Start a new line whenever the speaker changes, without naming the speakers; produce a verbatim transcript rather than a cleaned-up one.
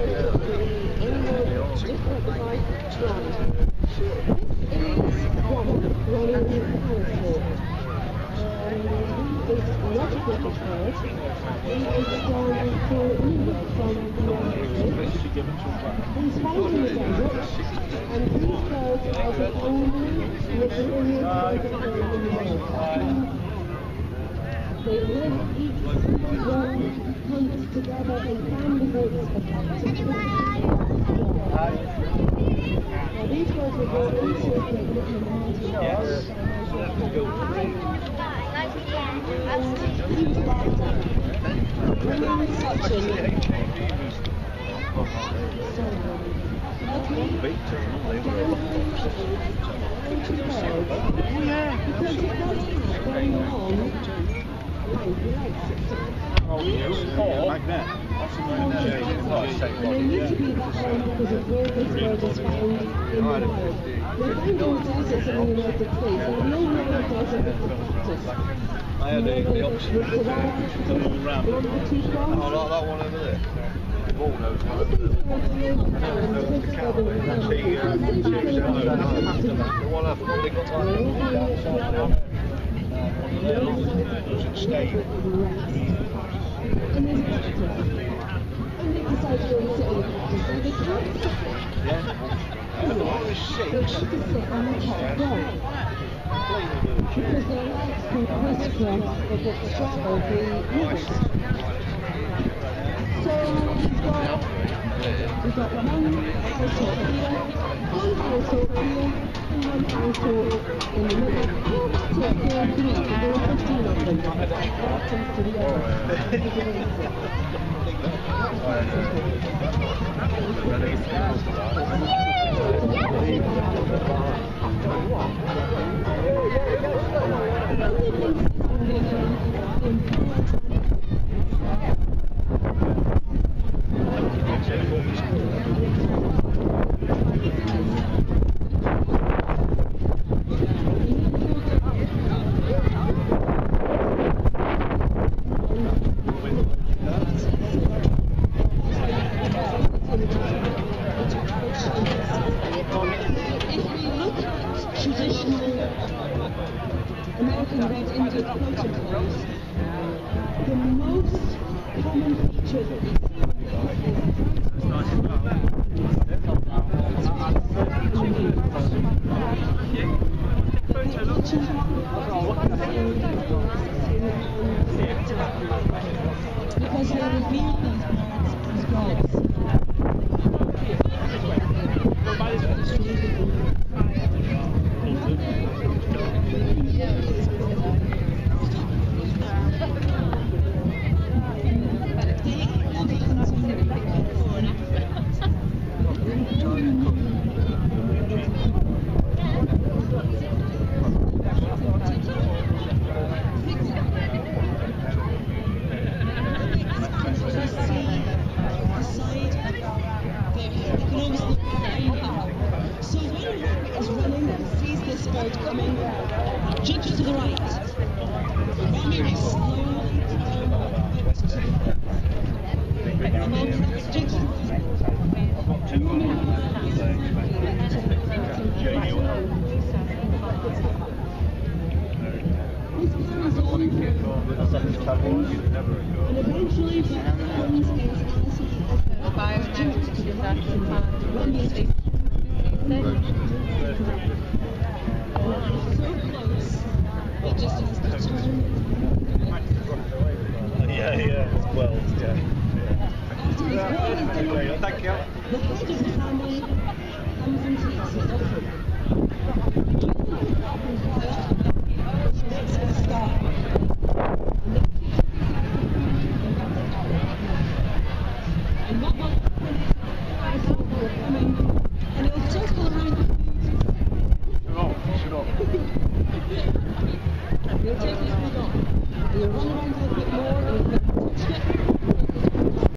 They live each one hunt together in families of Now these birds were brought into the community. Yes.
Oh, yes. Like that.
And they need to be that way because of where this bird is found in the wild. They're found in deserts in the United States, and we all know that desert is the cactus.
I had the, the option
with the wild
to move around.
one of the two
Oh, like that one over there. All those
I think the
one I've probably got like stay.
And there's a cactus. And they decide to go and sit on the cactus, so they can't sit there.
Yeah. And the one with
They
six.
have to sit on the top dog. Because their legs can crisscross or get straddle the rivers. So we've got, we've got one household here, one household here, and one household in the middle. So there are three, there are fifteen of them. That happens to the other. American Red Indian protocols, the most common feature that we see because they revere these birds as gods. Coming, judge to the right. Very slowly and eventually what happens is as he is to the